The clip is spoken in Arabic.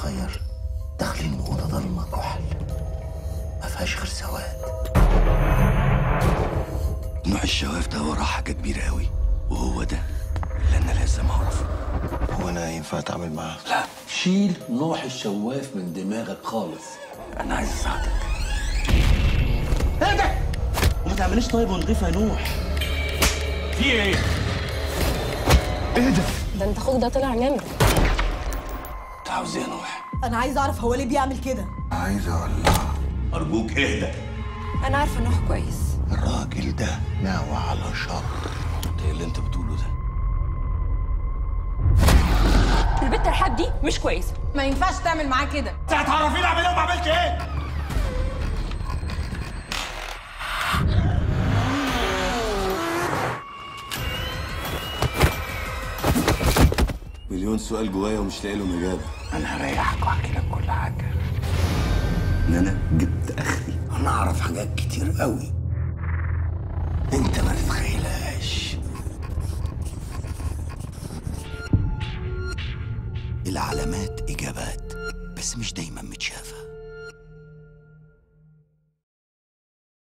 صغير داخلين أوضة ضلمة كحل ما فيهاش غير سواد. نوع الشواف ده وراه حاجة كبيرة قوي، وهو ده اللي أنا لازم أعرفه. هو أنا ينفع أتعامل معاه؟ لا، شيل نوح الشواف من دماغك خالص. أنا عايز أساعدك. ايه ده؟ وما تعمليش طيب ونضيف يا نوح. في إيه؟ ايه ده؟ ده انت اخوك ده طلع نمر. أنت عاوز إيه يا نوح؟ انا عايزه اعرف هو ليه بيعمل كده. عايز أولع. أرجوك اهدى. انا عارفه نوح كويس. الراجل ده ناوي على شر. إيه اللي أنت بتقوله ده؟ البت رحاب دي مش كويسه. ما ينفعش تعمل معاه كده. أنت هتعرفيني أعمل إيه وما عملتش إيه؟ مليون سؤال جوايا ومش لاقي لهم اجابه. أنا هريحك وأحكي لك كل حاجة. إن أنا جبت آخري. أنا أعرف حاجات كتير قوي أنت ما تتخيلهاش. العلامات إجابات بس مش دايما متشافة.